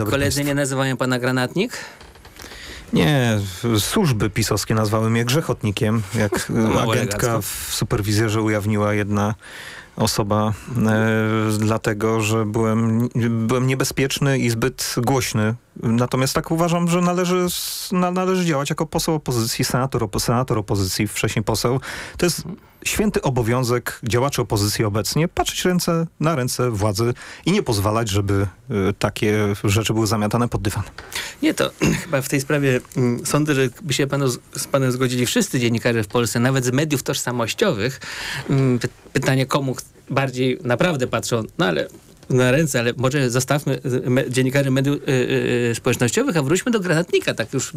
dobry koledzy państwa. nie nazywają pana granatnik? Nie, służby pisowskie nazwały mnie grzechotnikiem, jak agentka w superwizjerze ujawniła jedna osoba, dlatego, że byłem niebezpieczny i zbyt głośny. Natomiast tak uważam, że należy działać jako poseł opozycji, senator opozycji, wcześniej poseł. To jest święty obowiązek działaczy opozycji obecnie patrzeć na ręce władzy i nie pozwalać, żeby takie rzeczy były zamiatane pod dywan. Nie, to chyba w tej sprawie sądzę, że by się z panem zgodzili wszyscy dziennikarze w Polsce, nawet z mediów tożsamościowych. Pytanie, komu bardziej naprawdę patrzą, no ale na ręce, ale może zostawmy dziennikarzy mediów społecznościowych, a wróćmy do granatnika, tak już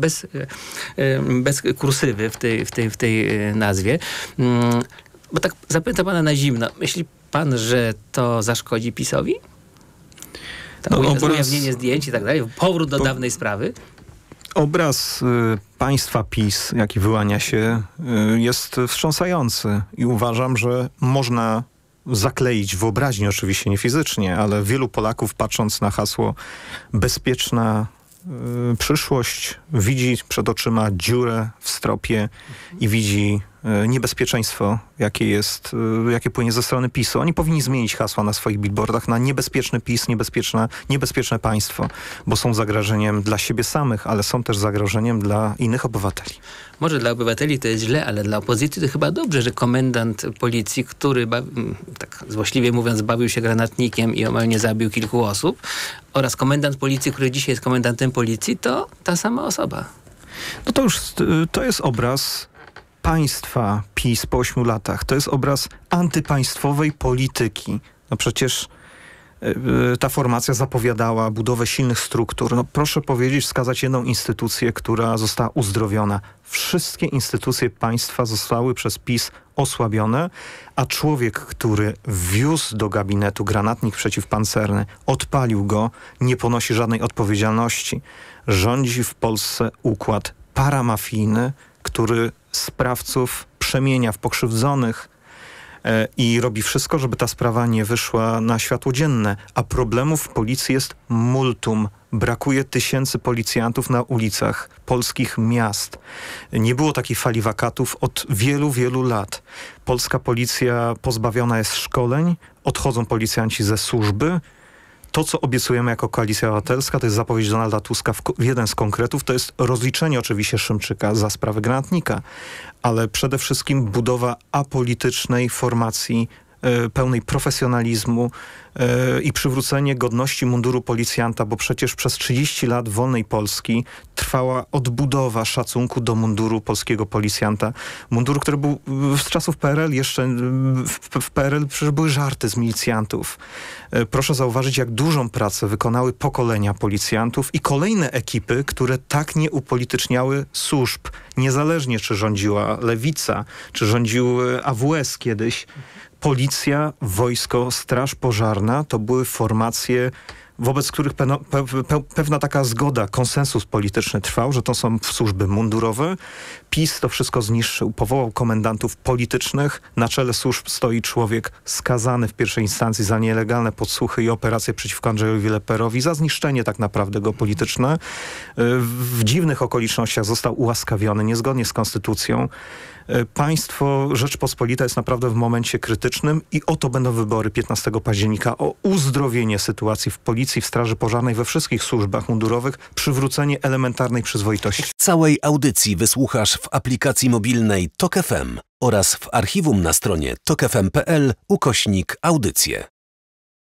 bez kursywy w tej nazwie. Bo tak zapytam pana na zimno. Myśli pan, że to zaszkodzi PiS-owi? Ujawnienie zdjęć i tak dalej, powrót do dawnej sprawy? Obraz państwa PiS, jaki wyłania się, jest wstrząsający i uważam, że można zakleić wyobraźnię, oczywiście nie fizycznie, ale wielu Polaków, patrząc na hasło bezpieczna przyszłość, widzi przed oczyma dziurę w stropie i widzi niebezpieczeństwo, jakie płynie ze strony PiS-u. Oni powinni zmienić hasła na swoich billboardach na niebezpieczny PiS, niebezpieczne państwo, bo są zagrożeniem dla siebie samych, ale są też zagrożeniem dla innych obywateli. Może dla obywateli to jest źle, ale dla opozycji to chyba dobrze, że komendant policji, który, tak złośliwie mówiąc, bawił się granatnikiem i omal nie zabił kilku osób, oraz komendant policji, który dzisiaj jest komendantem policji, to ta sama osoba. No to jest obraz państwa PiS po 8 latach. To jest obraz antypaństwowej polityki. No przecież ta formacja zapowiadała budowę silnych struktur. No proszę powiedzieć, wskazać jedną instytucję, która została uzdrowiona. Wszystkie instytucje państwa zostały przez PiS osłabione, a człowiek, który wiózł do gabinetu granatnik przeciwpancerny, odpalił go, nie ponosi żadnej odpowiedzialności. Rządzi w Polsce układ paramafijny, który sprawców przemienia w pokrzywdzonych i robi wszystko, żeby ta sprawa nie wyszła na światło dzienne. A problemów w policji jest multum. Brakuje tysięcy policjantów na ulicach polskich miast. Nie było takiej fali wakatów od wielu, wielu lat. Polska policja pozbawiona jest szkoleń, odchodzą policjanci ze służby. To, co obiecujemy jako Koalicja Obywatelska, to jest zapowiedź Donalda Tuska jeden z konkretów, to jest rozliczenie oczywiście Szymczyka za sprawę granatnika, ale przede wszystkim budowa apolitycznej formacji pełnej profesjonalizmu i przywrócenie godności munduru policjanta, bo przecież przez 30 lat wolnej Polski trwała odbudowa szacunku do munduru polskiego policjanta. Munduru, który był z czasów PRL, jeszcze w PRL przecież były żarty z milicjantów. Proszę zauważyć, jak dużą pracę wykonały pokolenia policjantów i kolejne ekipy, które tak nie upolityczniały służb. Niezależnie, czy rządziła Lewica, czy rządził AWS kiedyś. Policja, wojsko, straż pożarna to były formacje, wobec których pewna taka zgoda, konsensus polityczny trwał, że to są służby mundurowe. PiS to wszystko zniszczył, powołał komendantów politycznych. Na czele służb stoi człowiek skazany w pierwszej instancji za nielegalne podsłuchy i operacje przeciwko Andrzejowi Leperowi, za zniszczenie tak naprawdę go polityczne. W dziwnych okolicznościach został ułaskawiony, niezgodnie z konstytucją. Państwo Rzeczpospolita jest naprawdę w momencie krytycznym i oto będą wybory 15 października o uzdrowienie sytuacji w policji, w straży pożarnej, we wszystkich służbach mundurowych, przywrócenie elementarnej przyzwoitości. Całej audycji wysłuchasz w aplikacji mobilnej TOK FM oraz w archiwum na stronie tokfm.pl/audycje.